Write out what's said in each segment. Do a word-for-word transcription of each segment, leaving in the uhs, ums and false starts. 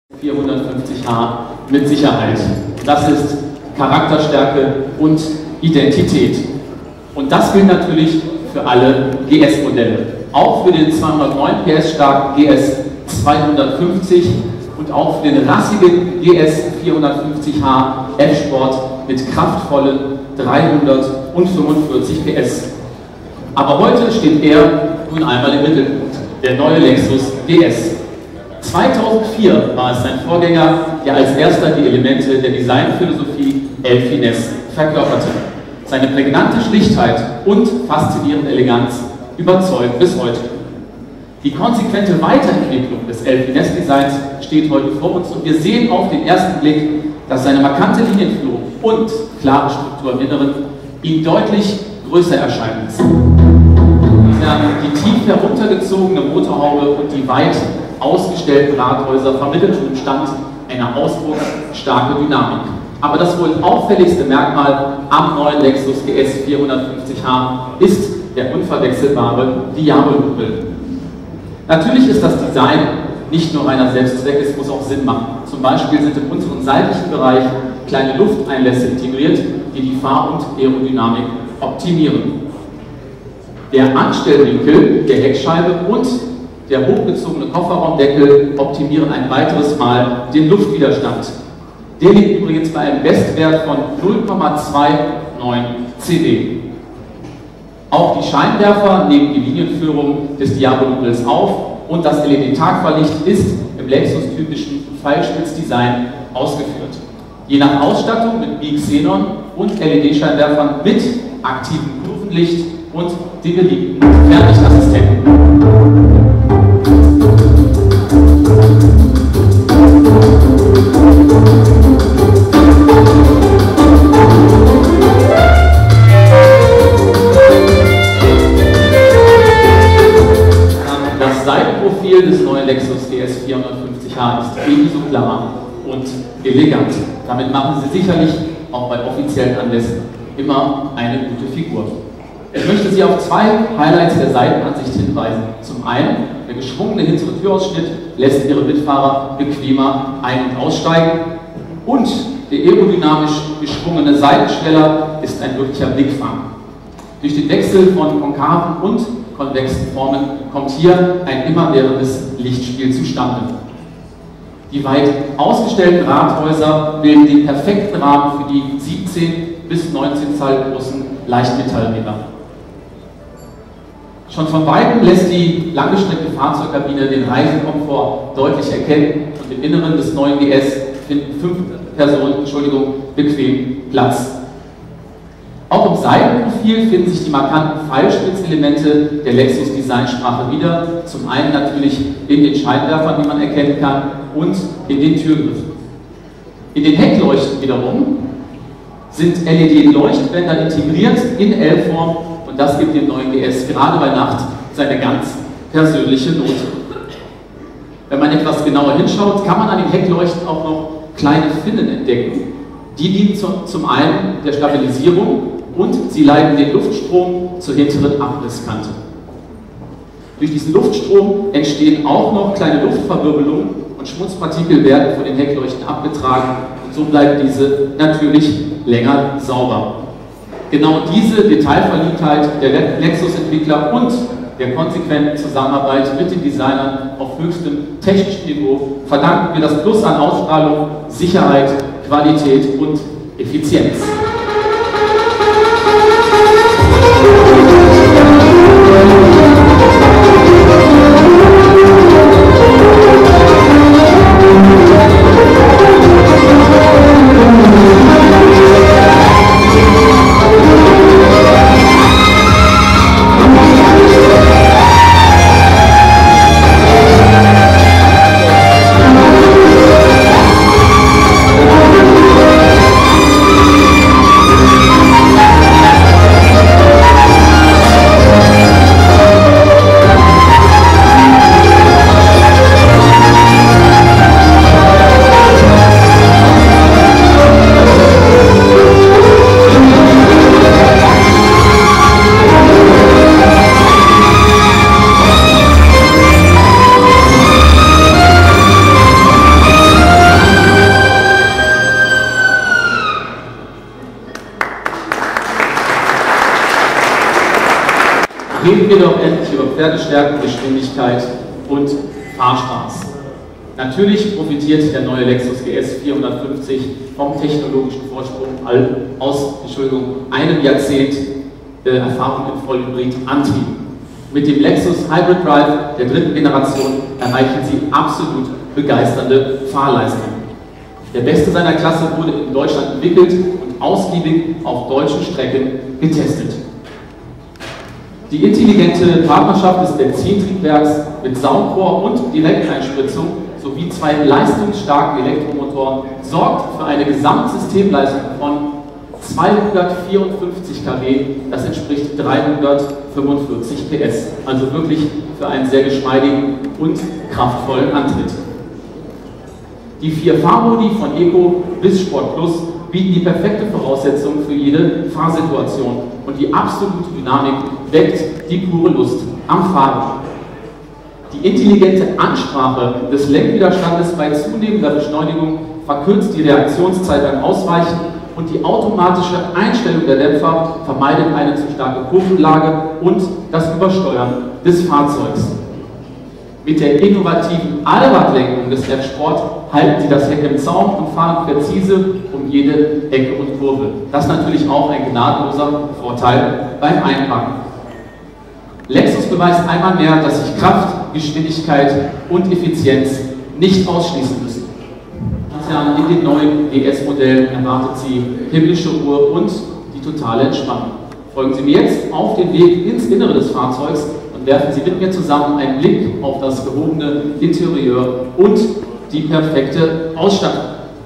vierhundertfünfzig H mit Sicherheit. Das ist Charakterstärke und Identität. Und das gilt natürlich für alle G S-Modelle. Auch für den zweihundertneun P S starken G S zweihundertfünfzig und auch für den rassigen G S vierhundertfünfzig H F-Sport mit kraftvollen dreihundertfünfundvierzig P S. Aber heute steht er nun einmal im Mittelpunkt, der neue Lexus G S. zweitausendvier war es sein Vorgänger, der als erster die Elemente der Designphilosophie Elfiness verkörperte. Seine prägnante Schlichtheit und faszinierende Eleganz überzeugt bis heute. Die konsequente Weiterentwicklung des Elfiness-Designs steht heute vor uns und wir sehen auf den ersten Blick, dass seine markante Linienführung und klare Struktur im Inneren ihm deutlich größer erscheinen lassen. Die tief heruntergezogene Motorhaube und die weit ausgestellten Rathäuser vermitteln schon im Stand eine ausdrucksstarke Dynamik. Aber das wohl auffälligste Merkmal am neuen Lexus G S vierhundertfünfzig H ist der unverwechselbare Diablo-Kuppel. Natürlich ist das Design nicht nur reiner Selbstzweck, es muss auch Sinn machen. Zum Beispiel sind in unserem seitlichen Bereich kleine Lufteinlässe integriert, die die Fahr- und Aerodynamik optimieren. Der Anstellwinkel der Heckscheibe und der hochgezogene Kofferraumdeckel optimieren ein weiteres Mal den Luftwiderstand. Der liegt übrigens bei einem Bestwert von null Komma neunundzwanzig C W. Auch die Scheinwerfer nehmen die Linienführung des Diablo-Modells auf und das L E D-Tagfahrlicht ist im Lexus-typischen Pfeilspitzdesign ausgeführt. Je nach Ausstattung mit Bi-Xenon und L E D-Scheinwerfern mit aktivem Kurvenlicht und den beliebten Fernlichtassistenten. Das Seitenprofil des neuen Lexus G S vierhundertfünfzig H ist ebenso klar und elegant. Damit machen Sie sicherlich auch bei offiziellen Anlässen immer eine gute Figur. Ich möchte Sie auf zwei Highlights der Seitenansicht hinweisen. Zum einen, der geschwungene hintere Türausschnitt lässt Ihre Mitfahrer bequemer ein- und aussteigen und der aerodynamisch geschwungene Seitenschweller ist ein wirklicher Blickfang. Durch den Wechsel von konkaven und konvexen Formen kommt hier ein immerwährendes Lichtspiel zustande. Die weit ausgestellten Rathäuser bilden den perfekten Rahmen für die siebzehn bis neunzehn Zoll großen Leichtmetallräder. Schon von Weitem lässt die langgestreckte Fahrzeugkabine den Reisekomfort deutlich erkennen und im Inneren des neuen G S finden fünf Personen Entschuldigung, bequem Platz. Auch im Seitenprofil finden sich die markanten Pfeilspitzelemente der Lexus-Designsprache wieder. Zum einen natürlich in den Scheinwerfern, die man erkennen kann, und in den Türgriffen. In den Heckleuchten wiederum sind L E D-Leuchtbänder integriert in L-Form und das gibt dem neuen G S gerade bei Nacht seine ganz persönliche Note. Wenn man etwas genauer hinschaut, kann man an den Heckleuchten auch noch kleine Finnen entdecken. Die dienen zu, zum einen der Stabilisierung und sie leiten den Luftstrom zur hinteren Abrisskante. Durch diesen Luftstrom entstehen auch noch kleine Luftverwirbelungen und Schmutzpartikel werden von den Heckleuchten abgetragen und so bleibt diese natürlich länger sauber. Genau diese Detailverliebtheit der Lexus-Entwickler und der konsequenten Zusammenarbeit mit den Designern auf höchstem technischen Niveau verdanken wir das Plus an Ausstrahlung, Sicherheit, Qualität und Effizienz. Reden wir doch endlich über Pferdestärke, Geschwindigkeit und Fahrspaß. Natürlich profitiert der neue Lexus G S vierhundertfünfzig vom technologischen Vorsprung aus Entschuldigung, einem Jahrzehnt äh, Erfahrung im Vollhybrid-Antrieb. Mit dem Lexus Hybrid Drive der dritten Generation erreichen Sie absolut begeisternde Fahrleistungen. Der beste seiner Klasse wurde in Deutschland entwickelt und ausgiebig auf deutschen Strecken getestet. Die intelligente Partnerschaft des Benzintriebwerks mit Saugrohr und Direkteinspritzung sowie zwei leistungsstarken Elektromotoren sorgt für eine Gesamtsystemleistung von zweihundertvierundfünfzig Kilowatt, das entspricht dreihundertfünfundvierzig P S, also wirklich für einen sehr geschmeidigen und kraftvollen Antritt. Die vier Fahrmodi von Eco bis Sport Plus bieten die perfekte Voraussetzung für jede Fahrsituation und die absolute Dynamik weckt die pure Lust am Fahren. Die intelligente Ansprache des Lenkwiderstandes bei zunehmender Beschleunigung verkürzt die Reaktionszeit beim Ausweichen und die automatische Einstellung der Dämpfer vermeidet eine zu starke Kurvenlage und das Übersteuern des Fahrzeugs. Mit der innovativen Allradlenkung des F-Sport halten Sie das Heck im Zaum und fahren präzise um jede Ecke und Kurve. Das ist natürlich auch ein gnadenloser Vorteil beim Einparken. Lexus beweist einmal mehr, dass sich Kraft, Geschwindigkeit und Effizienz nicht ausschließen müssen. In den neuen G S-Modellen erwartet Sie himmlische Ruhe und die totale Entspannung. Folgen Sie mir jetzt auf den Weg ins Innere des Fahrzeugs und werfen Sie mit mir zusammen einen Blick auf das gehobene Interieur und die perfekte Ausstattung.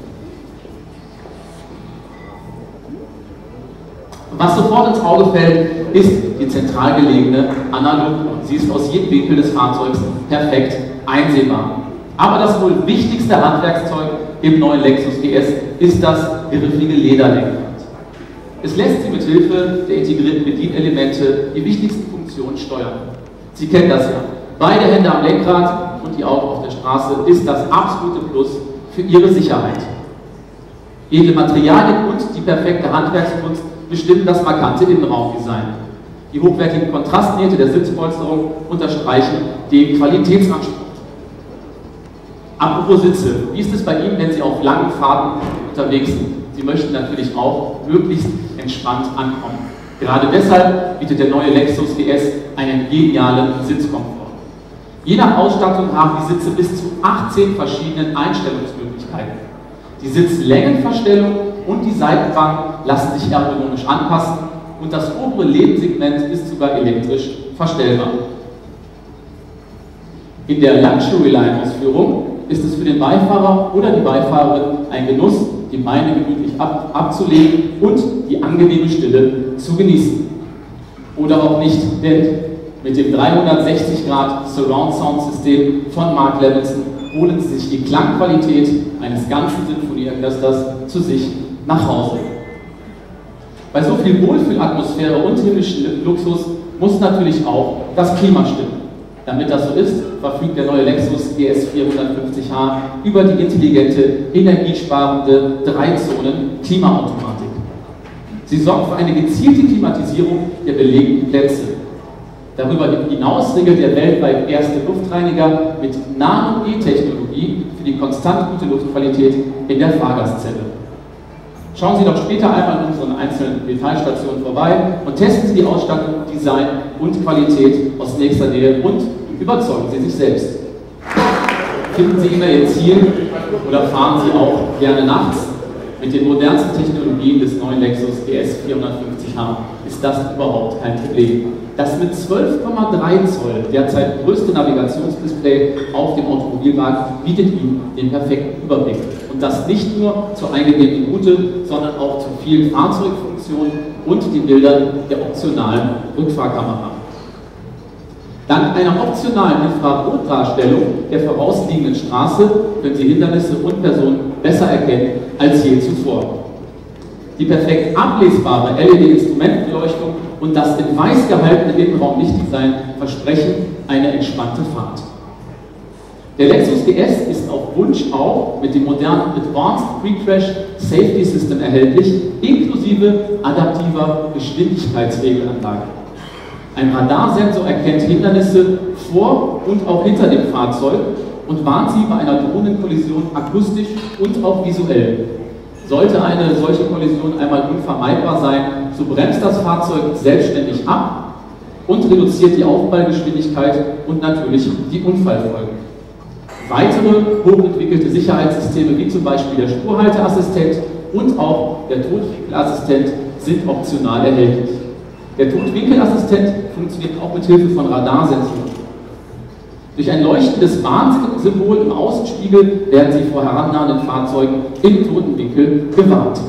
Was sofort ins Auge fällt, ist die zentral gelegene Analoguhr. Sie ist aus jedem Winkel des Fahrzeugs perfekt einsehbar. Aber das wohl wichtigste Handwerkszeug im neuen Lexus G S ist das griffige Lederlenkrad. Es lässt Sie mit Hilfe der integrierten Bedienelemente die wichtigsten Funktionen steuern. Sie kennen das ja. Beide Hände am Lenkrad und die Augen auf der Straße ist das absolute Plus für Ihre Sicherheit. Edle Materialien und die perfekte Handwerkskunst bestimmen das markante Innenraumdesign. Die hochwertigen Kontrastnähte der Sitzpolsterung unterstreichen den Qualitätsanspruch. Apropos Sitze, wie ist es bei Ihnen, wenn Sie auf langen Fahrten unterwegs sind? Sie möchten natürlich auch möglichst entspannt ankommen. Gerade deshalb bietet der neue Lexus G S einen genialen Sitzkomfort. Je nach Ausstattung haben die Sitze bis zu achtzehn verschiedenen Einstellungsmöglichkeiten. Die Sitzlängenverstellung und die Seitenbank lassen sich ergonomisch anpassen und das obere Lehnsegment ist sogar elektrisch verstellbar. In der Luxury-Line-Ausführung ist es für den Beifahrer oder die Beifahrerin ein Genuss, die Beine gemütlich ab, abzulegen und die angenehme Stille zu genießen. Oder auch nicht, denn mit dem dreihundertsechzig Grad Surround Sound System von Mark Levinson holen Sie sich die Klangqualität eines ganzen Sinfonieorchesters zu sich nach Hause. Bei so viel Wohlfühlatmosphäre und himmlischen Luxus muss natürlich auch das Klima stimmen. Damit das so ist, verfügt der neue Lexus G S vierhundertfünfzig H über die intelligente, energiesparende drei-Zonen-Klimaautomatik. Sie sorgt für eine gezielte Klimatisierung der belegten Plätze. Darüber hinaus regelt der weltweit erste Luftreiniger mit Nano-E-Technologie für die konstant gute Luftqualität in der Fahrgastzelle. Schauen Sie doch später einmal in unseren einzelnen Detailstationen vorbei und testen Sie die Ausstattung, Design und Qualität aus nächster Nähe und überzeugen Sie sich selbst. Finden Sie immer Ihr Ziel oder fahren Sie auch gerne nachts? Mit den modernsten Technologien des neuen Lexus G S vierhundertfünfzig H ist das überhaupt kein Problem. Das mit zwölf Komma drei Zoll derzeit größte Navigationsdisplay auf dem Automobilmarkt bietet Ihnen den perfekten Überblick. Und das nicht nur zur eingegebenen Route, sondern auch zu vielen Fahrzeugfunktionen und den Bildern der optionalen Rückfahrkamera. Dank einer optionalen Infrarotdarstellung der vorausliegenden Straße können Sie Hindernisse und Personen besser erkennen als je zuvor. Die perfekt ablesbare L E D-Instrumentenbeleuchtung und das in weiß gehaltene Innenraumlichtdesign versprechen eine entspannte Fahrt. Der Lexus G S ist auf Wunsch auch mit dem modernen Advanced Pre-Crash Safety System erhältlich, inklusive adaptiver Geschwindigkeitsregelanlage. Ein Radarsensor erkennt Hindernisse vor und auch hinter dem Fahrzeug und warnt Sie bei einer drohenden Kollision akustisch und auch visuell. Sollte eine solche Kollision einmal unvermeidbar sein, so bremst das Fahrzeug selbstständig ab und reduziert die Aufprallgeschwindigkeit und natürlich die Unfallfolgen. Weitere hochentwickelte Sicherheitssysteme wie zum Beispiel der Spurhalteassistent und auch der Totwinkelassistent sind optional erhältlich. Der Totwinkelassistent funktioniert auch mit Hilfe von Radarsensoren. Durch ein leuchtendes Warnsymbol im Außenspiegel werden Sie vor herannahenden Fahrzeugen im toten Winkel gewarnt.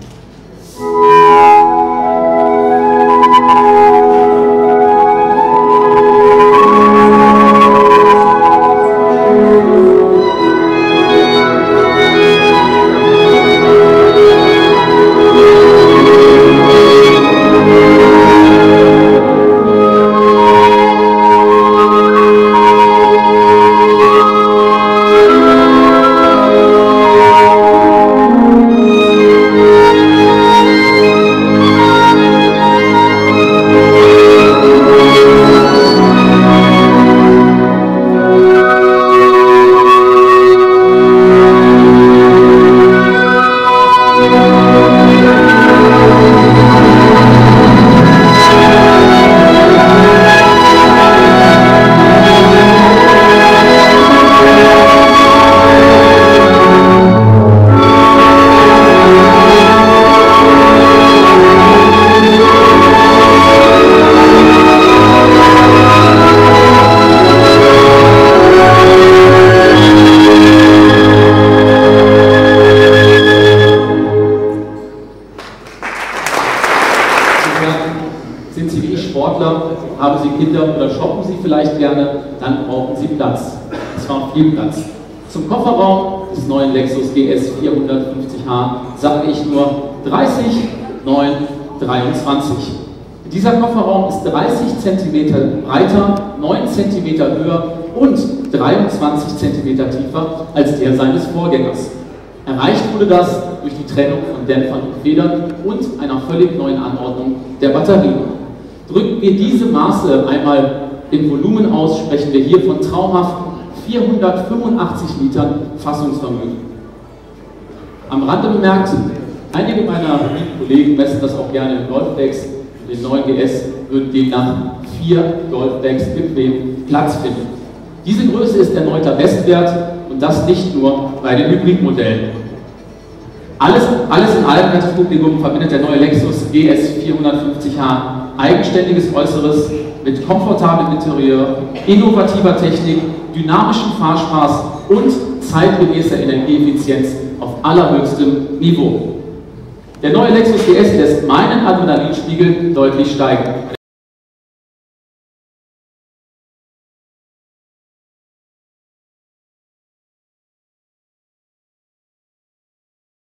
Sind Sie wie ich Sportler, haben Sie Kinder oder shoppen Sie vielleicht gerne, dann brauchen Sie Platz. Und zwar viel Platz. Zum Kofferraum des neuen Lexus G S vierhundertfünfzig H sage ich nur dreißig, neun, dreiundzwanzig. Dieser Kofferraum ist dreißig Zentimeter breiter, neun Zentimeter höher und dreiundzwanzig Zentimeter tiefer als der seines Vorgängers. Erreicht wurde das durch die Trennung von Dämpfern und Federn und einer völlig neuen Anordnung der Batterien. Drücken wir diese Maße einmal in Volumen aus, sprechen wir hier von traumhaften vierhundertfünfundachtzig Litern Fassungsvermögen. Am Rande bemerkt, einige meiner Kollegen messen das auch gerne in Golfbags. Den neuen G S würden demnach vier Golfbags bequem Platz finden. Diese Größe ist erneuter Bestwert und das nicht nur bei den Hybridmodellen. Alles, alles in allem, wertes Publikum, verbindet der neue Lexus G S vierhundertfünfzig H eigenständiges Äußeres mit komfortablem Interieur, innovativer Technik, dynamischem Fahrspaß und zeitgemäßer Energieeffizienz auf allerhöchstem Niveau. Der neue Lexus G S lässt meinen Adrenalinspiegel deutlich steigen.